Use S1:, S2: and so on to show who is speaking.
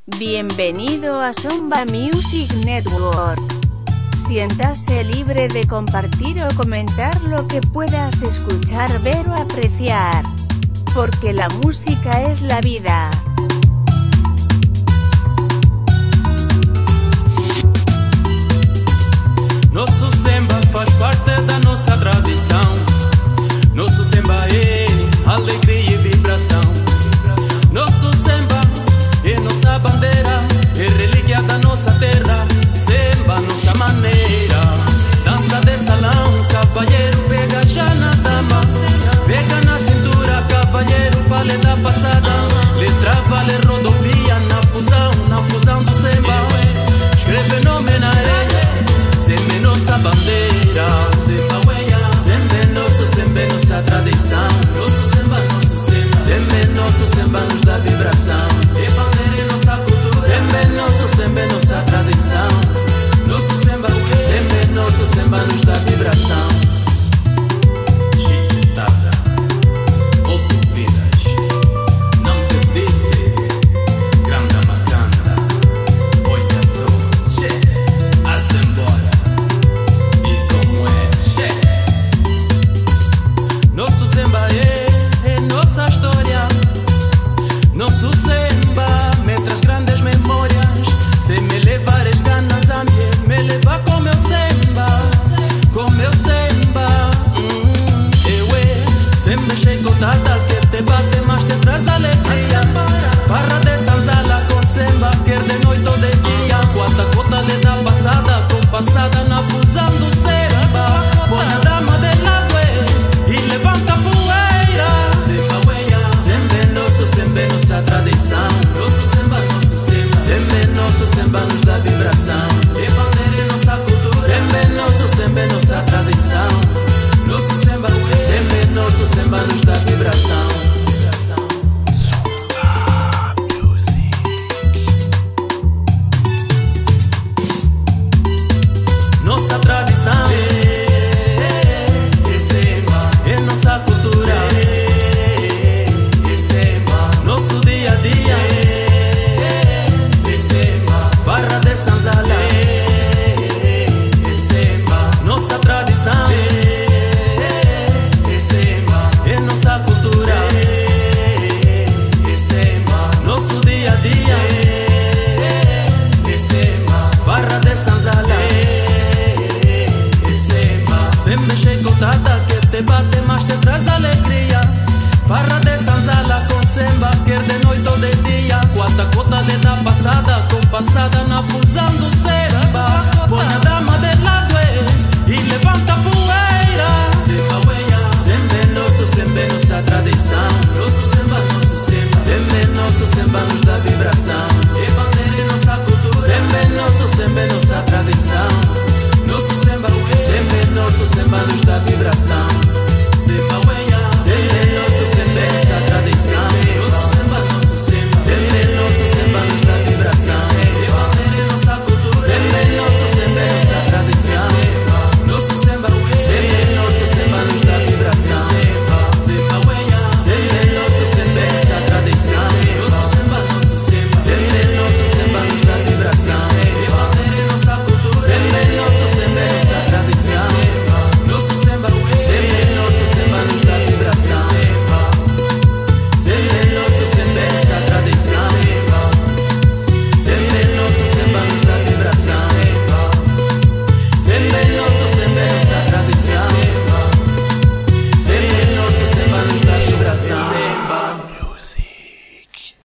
S1: Bienvenido a Zomba Music Network. Siéntase libre de compartir o comentar lo que puedas escuchar, ver o apreciar. Porque la música es la vida.
S2: Nosso samba faz parte da nossa tradição. Nosso samba é alegria e vibração. Nosso samba é nossa bandeira, é relíquia da nossa terra. Samba, nossa maneira. Dança de salão, cavalheiro pega já na dama. Pega na cintura, cavalheiro paleta passada. Letra vale rodopia na fusão do samba. Escreve nome na areia, sempre nossa bandeira. Sempre nossa tradição. Nosso samba, sempre nosso samba nos dá vibração. É bandeira e nossa cultura. Sempre nossa tradição. Nosso samba, sempre samba nos dá vibração. Chitada, ouvidas, não te disse, grande macanda, olha só, che, as embora, e como é, che. Nosso samba é nossa história. Nosso samba me traz grandes memórias. Se me levares ganas a me levar com meu samba, com meu samba. Sempre chicotada que te bate, mas te traz alegria. Farra de sanzala com samba, quer de noite ou de dia. Quanta cota de da passada, compassada na fusão do samba. Põe a dama de lado e levanta a poeira. Sempre nossa tradição. Nosso samba, sempre samba nos dá vibração. É bandeira e nossa cultura. Sempre nossa tradição. Nosso samba, sempre samba nos dá vibração. Nossa tradição é samba, é nossa cultura. É samba, nosso dia a dia. É samba, farra de sanzala. É samba, nossa tradição. É samba, é nossa cultura. É samba, nosso dia a dia. É samba, farra de sanzala. Sempre chicotada que te bate, mas te traz alegria. Farra de sanzala com samba, quer de noite ou de dia. Quanta cota de da passada, compassada na fusão.